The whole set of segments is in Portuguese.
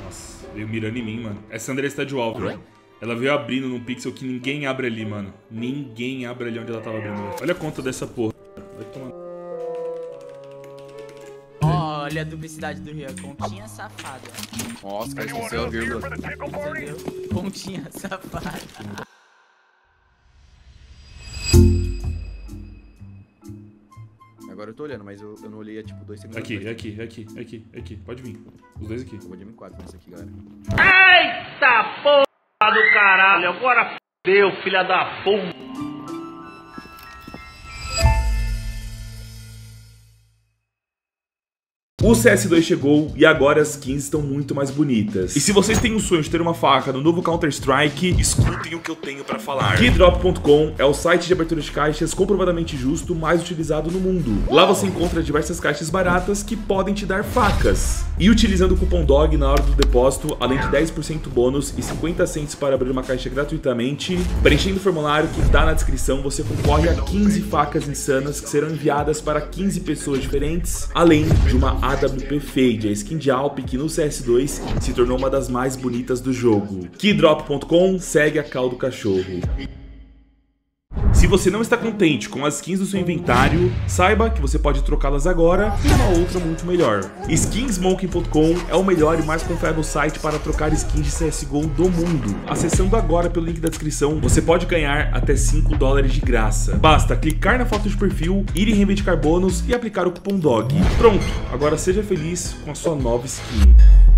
Nossa, veio mirando em mim, mano. Essa Andressa tá de wall, velho. Ela veio abrindo num pixel que ninguém abre ali, mano. Ninguém abre ali onde ela tava abrindo, velho. Olha a conta dessa porra. Vai tomar... Olha a duplicidade do Rio. Continha safada. Nossa, cara, esqueceu a vírgula. Entendeu? Continha safada. Agora eu tô olhando, mas eu não olhei há tipo 2 segundos. Aqui. Pode vir. Os dois aqui. Eu vou de M4 nessa aqui, galera. Eita porra do caralho, agora fudeu, filha da puta. O CS2 chegou e agora as skins estão muito mais bonitas. E se vocês têm o sonho de ter uma faca no novo Counter-Strike, escutem o que eu tenho pra falar. Keydrop.com é o site de abertura de caixas comprovadamente justo mais utilizado no mundo. Lá você encontra diversas caixas baratas que podem te dar facas. E utilizando o cupom DOG na hora do depósito, além de 10% bônus e 50 cents para abrir uma caixa gratuitamente, preenchendo o formulário que tá na descrição, você concorre a 15 facas insanas que serão enviadas para 15 pessoas diferentes, além de uma AWP Fade, a skin de Alp que no CS2 se tornou uma das mais bonitas do jogo. Keydrop.com segue a cal do cachorro. Se você não está contente com as skins do seu inventário, saiba que você pode trocá-las agora por uma outra muito melhor. Skinsmoking.com é o melhor e mais confiável site para trocar skins de CSGO do mundo. Acessando agora pelo link da descrição, você pode ganhar até $5 de graça. Basta clicar na foto de perfil, ir em reivindicar bônus e aplicar o cupom DOG. Pronto, agora seja feliz com a sua nova skin.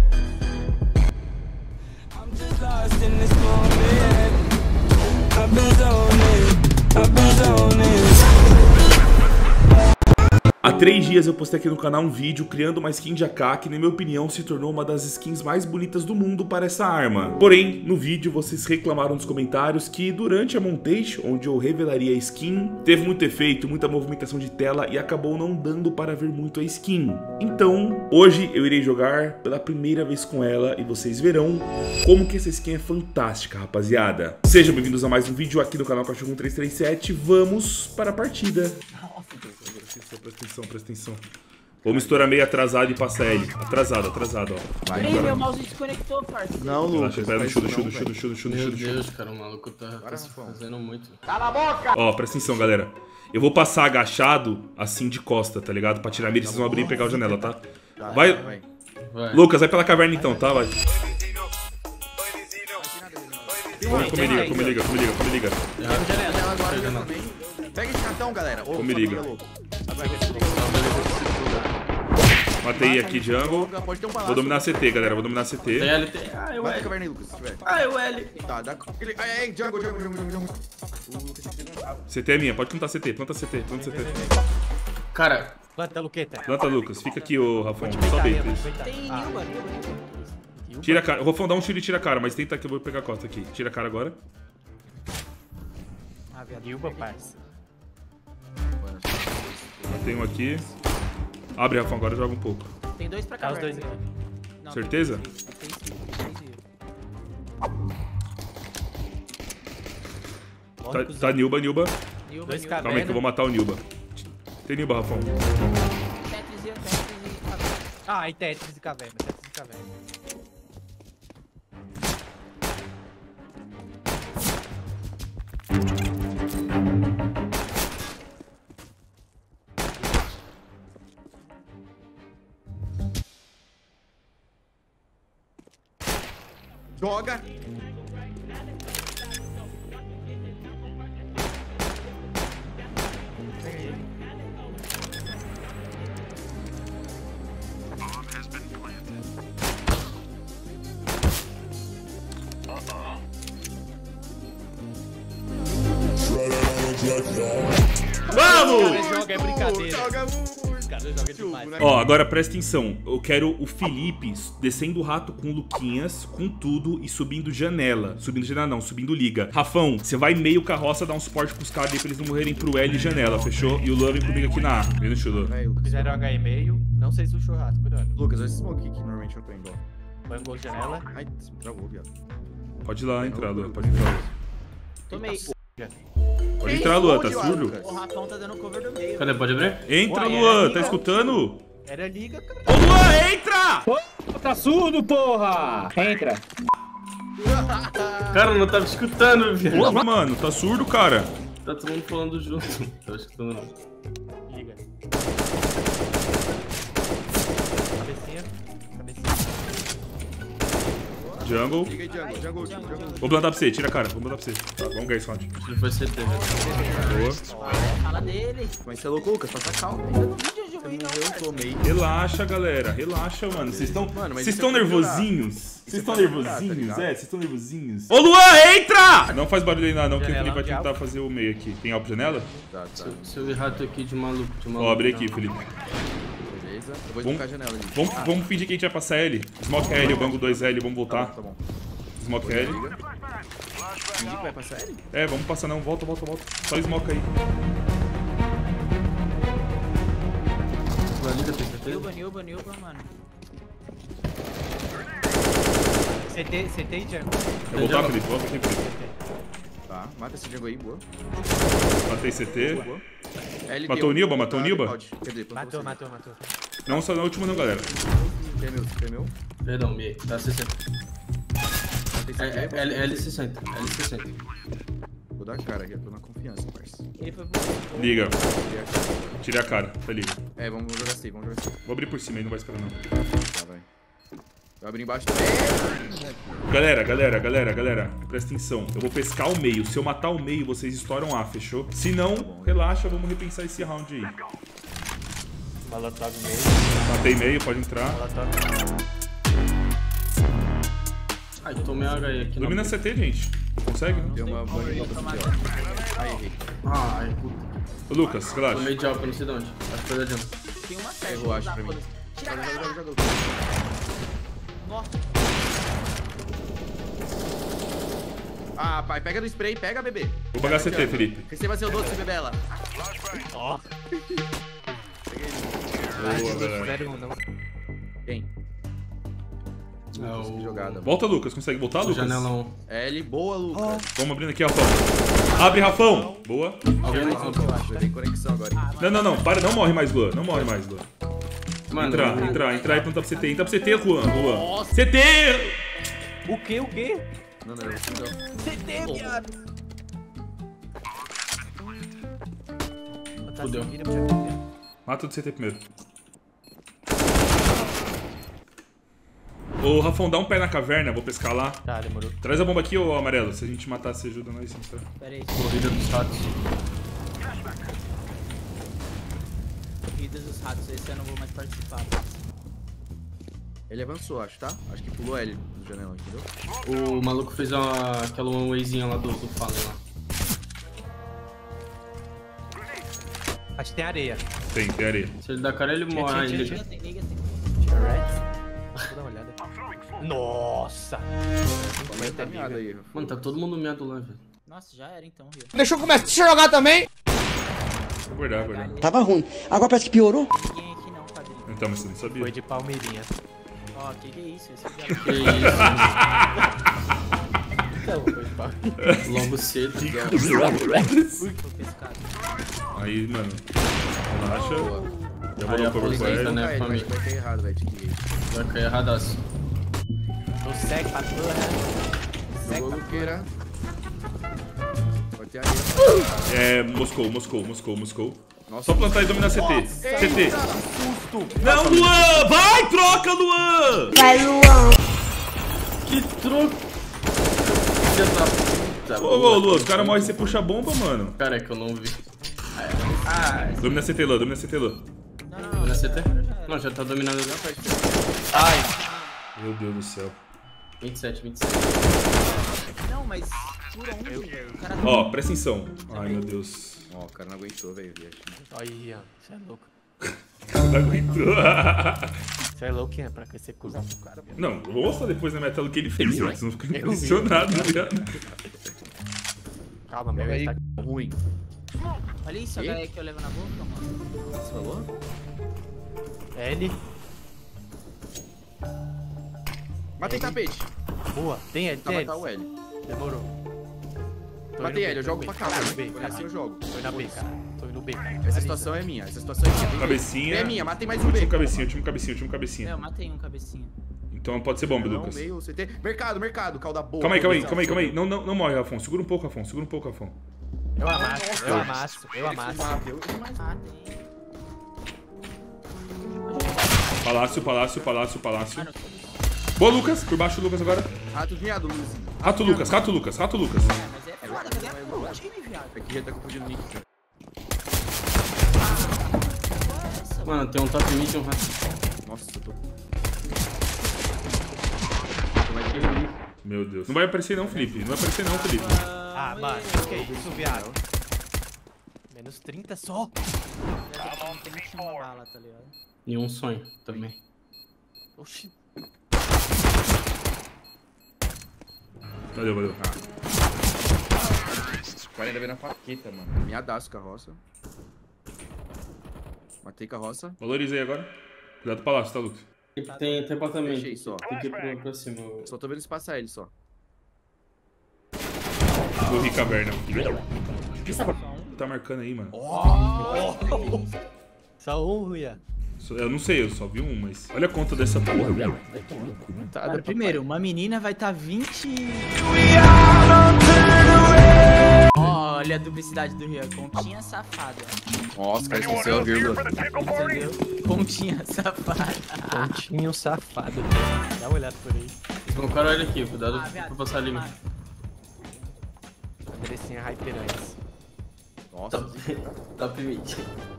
Há 3 dias eu postei aqui no canal um vídeo criando uma skin de AK que, na minha opinião, se tornou uma das skins mais bonitas do mundo para essa arma. Porém, no vídeo vocês reclamaram nos comentários que durante a montage, onde eu revelaria a skin, teve muito efeito, muita movimentação de tela e acabou não dando para ver muito a skin. Então, hoje eu irei jogar pela primeira vez com ela e vocês verão como que essa skin é fantástica, rapaziada. Sejam bem-vindos a mais um vídeo aqui no canal Cachorro 1337. Vamos para a partida. Presta atenção. Vou misturar meio atrasado e passar L. Atrasado, ó. Vai, meu mouse desconectou, parceiro. Não, Lucas. Pera no chudo. Meu Deus, cara, o maluco tá se fazendo muito. Cala a boca! Ó, presta atenção, galera. Eu vou passar agachado, assim, de costa, tá ligado? Pra tirar a mira, vocês vão abrir e pegar a janela, tá? Vai. Lucas, vai pela caverna então, tá? Vai. Como me liga. Pega esse cartão, galera. Como me liga. Matei aqui jungle. Vou dominar a CT, galera. Vou dominar a CT. Ah, eu Vai pra L. caverna aí, Lucas, se tiver. Ah, eu L. Tá, dá... Ai, jungle. CT é minha, pode plantar CT, planta CT. Cara, Planta, Luqueta. Planta, Lucas. Fica aqui, ô Rafão. Só bait, please. Tem Nilba. Tira a cara. O Rafão dá um tiro e tira a cara, mas tenta que eu vou pegar a costa aqui. Tira a cara agora. Ah, Nilba, parça. Tem um aqui. Abre, Rafão, agora joga um pouco. Tem 2 pra cá. Tá os dois aqui. Não, Certeza? Tem sim. Tá Nilba. Nilba. Dois Nilba. Calma aí que eu vou matar o Nilba. Tem Nilba, Rafão. Tetris e caverna. Ah, e Tetris e caverna. Joga. Vamos! Joga, é brincadeira. Joga Cara, joga demais. Ó, agora presta atenção. Eu quero o Felipe descendo o rato com o Luquinhas, com tudo e subindo janela. Subindo liga. Rafão, você vai meio carroça dar um suporte pros caras aí pra eles não morrerem pro L e janela, fechou? E o Luan vem comigo aqui na A. Vem no chulo. Fizeram HE-mail, não sei se o churrasco, cuidado. Lucas, olha esse smoke aqui que normalmente eu tô indo, ó. Põe um gol de janela. Ai, travou, viado. Pode ir lá entrar, Luan. Pode entrar. Tomei. Pode entrar, Luan. Tá surdo? O Rafão tá dando cover do meio. cadê? Pode abrir? Entra, Ué, Luan. é, Tá escutando? Era liga, cara. Ô, Luan, entra! Tá surdo, porra! Entra. Cara, eu não tava escutando, viado. Pô, mano, tá surdo, cara. Tá todo mundo falando junto. Tava escutando não. Liga. Cabecinha. Jungle. Liga aí, jungle. Vou plantar pra você, tira a cara. Vou plantar pra você. Tá, vamos ganhar esse round. Ele foi CT, velho. Boa. Fala dele. Mas você é louco, Lucas, passa calma. Eu tomei. Relaxa, galera. Relaxa, mano. Vocês estão. Mano, mas Vocês isso estão é pra nervosinhos? Vocês estão é pra melhorar, tá nervosinhos? ligado? Vocês estão nervosinhos? Ô, Luan, entra! Não faz barulho aí, não, que o Felipe vai Janela, tentar fazer o meio aqui. Tem algo janela? Tá. Seu rato aqui de maluco, Ó, abri aqui, Felipe. Beleza. Eu vou Vamos- esmocar a janela ali. Vamos fingir que a gente vai passar L. Smoke L, eu bango 2L, vamos voltar. Tá bom. Smoke L. Finge que vai passar ele? É, vamos passar não. Volta. Só smoke aí. Nilba, mano. CT e jungle. Eu vou voltar, Felipe. Volta aqui, Felipe. Tá, mata esse jungle aí, boa. Matei CT. Boa. LB, Matou o Nilba? Matou o tá, Nilba? pode. Quer dizer, plantou Matou. Não, só na última não, galera. você. Temeu. Perdão, meio. Tá 60. L60. Vou dar a cara aqui, eu tô na confiança, parça. Ele foi pro... Liga. Tirei a cara. Tá liga. É, vamos jogar safe. Vou abrir por cima aí, não vai esperar não. Tá, vai. Vai abrir embaixo também. Galera, presta atenção. Eu vou pescar o meio. Se eu matar o meio, vocês estouram A, fechou? Se não, relaxa, vamos repensar esse round aí. Molotov meio. Matei meio, pode entrar. Molotov. Ai, tomei a HE aqui. Domina CT, gente. Consegue, né? Tem uma banha de Tomar- aqui, ó. Aí, errei. Ai, puta. Ô, Lucas, relaxa. Tomei de alpa, não sei de onde. Acho que foi da jump. Tem uma certa. Errou, acho, pra mim. Tira a cara. Joga. Nossa. Ah, pai, pega no spray, pega, bebê. Vou pagar CT, Felipe. Receba seu doce, bebela. Ó. Boa, galera. 0-1, não. Quem? É Lucas, que jogada. Volta, Lucas. Consegue voltar, Lucas? Janelão. L, boa, Lucas. Vamos abrindo aqui, Rafão. Abre, Rafão. Boa. Alguém Eu acho, tem conexão agora. Não. Para, não morre mais, Luan. Não morre mais, Luan. Mano, Entrar e plantar pra CT. Entra pra CT, Luan. CT! O quê? Não. CT, viado. Fudeu. Mata o do CT primeiro. Ô, Rafão, dá um pé na caverna. Vou pescar lá. Tá, demorou. Traz a bomba aqui, ô Amarelo. Se a gente matar, você ajuda nós. Tá? Pera aí. Corrida dos ratos. Corridas dos ratos, esse eu não vou mais participar. Ele avançou, acho, tá? Acho que pulou L do janelão, entendeu? O maluco fez aquela one wayzinha lá do Fallen lá. Acho que tem areia. Tem areia. Se ele dá cara, ele morre ainda. Tira. Liga. Tira red. Vou dar uma olhada. Nossa. Tá miado aí. Mano, tá todo mundo meado lá, velho. Nossa, já era então, Rio. Deixa eu começar a jogar também. Vou guardar. Tava ruim. Agora parece que piorou. Ninguém aqui não, padrinho. Então, mas você não sabia. Foi de Palmeirinha. Ó, que é isso? Esse é Que isso, Então, foi de Palmeirinha. logo cedo. o pescado. Aí, mano. Relaxa. Já Aí vou a cover com polícia ele. tá, né? Vai Família. cair errado, velho. Vai cair erradaço. Tô cego pra porra. Jogou Luqueira. Pode ter areia. É, Moscou. Nossa. Só plantar e dominar CT. CT. Não, Luan! Vai, troca, Luan! Que troco! Filha da puta. Ô, Luan, os caras morrem e você puxa a bomba, mano. Cara, é que eu não vi. Domina CT, Luan. Não, Na CT? Não, já tá dominado já. Ai. Meu Deus do céu. 27. não, mas por onde, velho? O cara tá... Ó, presta atenção. Ai, meu Deus. Ó, o cara não aguentou, velho. Aí, ó. Você é louco. Não aguentou. Você é louco, é pra que você cruzar pro cara, viado. Não, eu vou mostrar depois na metade o que ele fez. Vocês vão ficar impressionados, viado. Calma, meu. Ele tá... Ruim. Olha isso, a E? galera que eu levo na boca, mano. Você falou? L. Matei tapete. Boa. Tem L, Tá, tem L. matar o L. Demorou. Tô Matei indo L, eu B, jogo tô pra indo cá, B, velho. caralho. Assim eu jogo. Tô indo na B, cara. Tô indo B, cara. Essa situação é minha, essa situação é minha. Cabecinha. É minha, matei mais um B. Último cabecinha, último cabecinha, último cabecinha. Eu matei um cabecinha. Então pode ser bomba, Não, Lucas. meio, CT. Mercado, calda boa. Calma aí. Não morre, Rafão. Segura um pouco, Rafão. Eu amasso. Palácio. Boa, Lucas. Por baixo, Lucas agora. Rato miado, Luiz. Rato Lucas. Mas é foda, cadê a time, viado? Aqui já tá confundindo o nick. Mano, tem um top mid e um rato. Nossa, eu tô... Meu Deus. Não vai aparecer não, Felipe. Ah, mano, que isso, viado? Menos 30 só. Não tem uma bala, tá ligado? E um sonho também. Oxi. Valeu. 40 veio na faqueta, mano. Miadaço carroça. Matei carroça. Valoriza aí agora. Cuidado do palácio, tá, Lucas? Tem apartamento. Fechei só. Tem que ir pra cima. Só tô vendo se passar ele só. Corri caverna. Tá marcando aí, mano. Só um, Ruia. Eu não sei, eu só vi um, mas... Olha a conta dessa porra, velho. Mano, primeiro, uma menina vai estar 20... Olha a duplicidade do Rio. Continha safada. Nossa, cara, esqueceu a vírgula. Entendeu? Continha safada. Pontinho safado. Dá uma olhada por aí. O cara olha aqui, cuidado Viado, pra passar ali. Andressinha Hyperantes. Nossa. Top mid.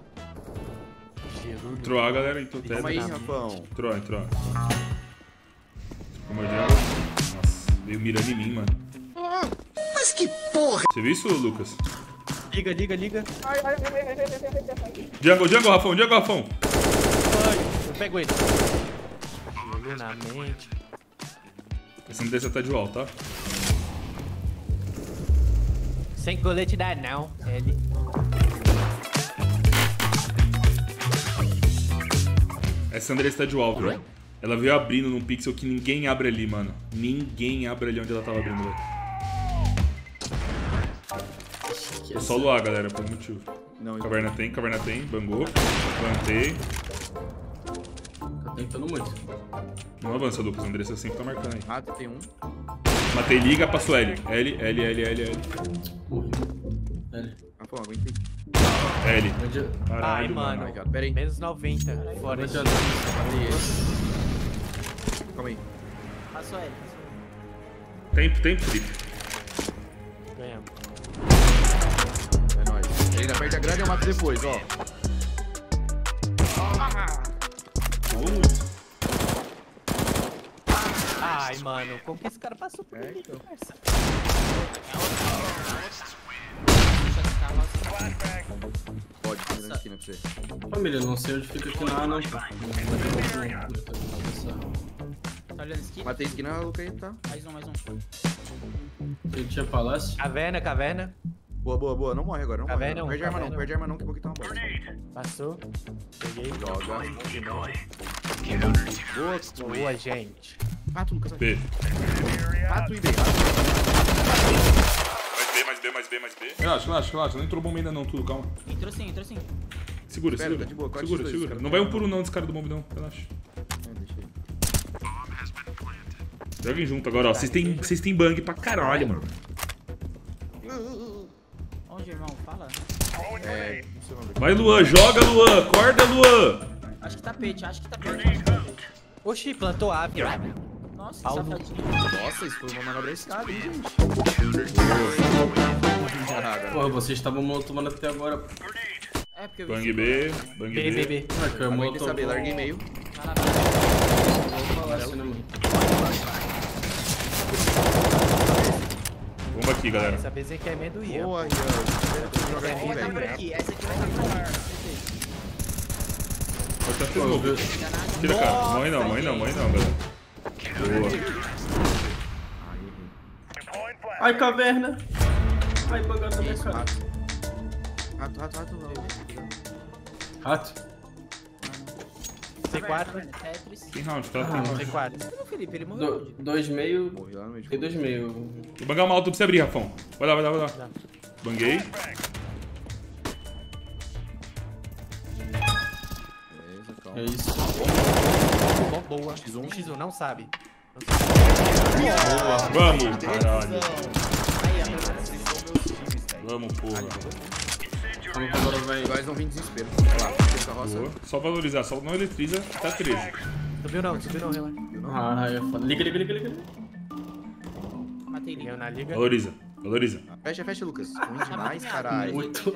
Entrou A, galera. Entrou teto. Calma aí, Rafão. Entrou. Como é Nossa, veio mirando em mim, mano. Mas que porra! Você viu isso, Lucas? Liga. Jungle, Rafão. Ai, eu pego ele. Gelo na mente. Essa não deixa tá de wall, tá? Sem colete dá não. Ele. Essa Andressa tá de wall, velho. Ela veio abrindo num pixel que ninguém abre ali, mano. Ninguém abre ali onde ela tava abrindo, velho. Tô só Luar, galera, por um motivo. Não, Caverna tem, bangou. Plantei. Tá tentando muito. Não avança, Lucas. Andressa sempre tá marcando aí. Rato tem um. Matei liga, passou L. L. Morri. L. Rafão, aguentei. L. Ai, Caralho, mano. Obrigado, pera aí. Menos 90. Fora Não isso. adianta. Matei ele. Calma aí. Passou ele. Tempo, Felipe. Ganhamos. É nóis. Ele ainda perde a grade, eu mato depois, ó. Ai, mano. Como que esse cara passou por ali, então. parça? Pode, tem na esquina pra você. Família, não sei onde fica aqui na A, não. Tá olhando a esquina? Matei a esquina, Luca aí, tá? Mais um. Ele tinha palácio. Caverna. Boa. Não morre agora, não morre. Caverna, Perde arma não, caverna. perde arma não, que pouquinho tá uma bola. Passou. Peguei. Joga. Boa, gente. Rato, Lucas. B. Rato e B. Mais B. Relaxa. Não entrou bomba ainda não, tudo, calma. Entrou sim. Segura. Espera, tá de boa, corte os dois, Segura. cara. Não vai um por um não desse cara do bomb não, relaxa. Deixa aí. Joguem junto agora, ó. Vocês têm bang pra caralho, mano. Onde, irmão? Fala. Não sei o nome. Vai, Luan, joga, Luan. Acorda, Luan. Acho que tapete. Oxi, plantou A, viado. Nossa, Paulo. safadinho. Nossa, isso foi uma manobra arriscada, hein, gente? Porra, vocês estavam tomando até agora. É, porque eu vi Bang B. B. Ah, que eu Aguentei saber, larguei meio. palácio, né, mano? Bomba aqui, galera. Essa vez aqui é amendoim. Boa, Ian. Joga aqui, Vai tá por velho. aqui. Essa aqui vai estar por aqui. Pode estar fazendo. Tira, cara. Morre não, galera. Boa. Ai, caverna. Ai, bugado também, cara. Rato, não. Rato. C4. Tetris. Tem round, tá? Tem round. C4. Cadê o Felipe? Ele morreu. 2,5. Morri lá no meio de Tem 2,5. Vou bangar uma alta pra você abrir, Rafão. Vai lá. Banguei. É isso. Boa. X1, não sabe. Vamos, caralho. Vamos, porra. Agora vai. Iguais não vem desespero. Olha lá, tem carroça. Boa. Só valorizar, só não eletriza, tá 13. Subiu não, relaxa. Ah, é foda. Liga. Matei Liga na liga. Valoriza. Fecha, Lucas. Ruim demais, caralho. Muito.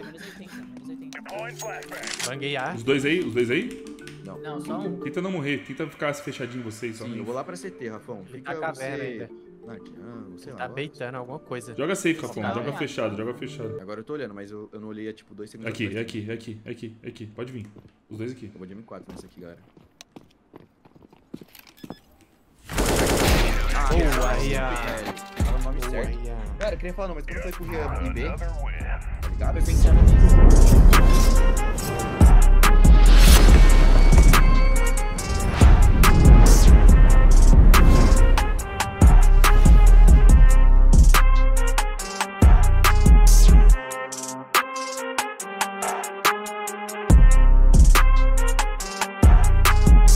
Banguei A. Os dois aí? Não, só um. Tenta não morrer, tenta ficar fechadinho vocês só. Sim, eu vou lá pra CT, Rafão. Fica Tá caverna você... ainda. sei lá. Tá beitando alguma coisa. Joga safe, Rafão. Joga fechado. Agora eu tô olhando, mas eu não olhei há tipo 2 segundos. Aqui. Pode vir. Os dois aqui. Eu vou de M4 nesse aqui, galera. Boa, aí, Fala o nome certo. Boa. Cara, eu queria falar não, mas quando eu falei pro Rian IB, tá ligado? Eu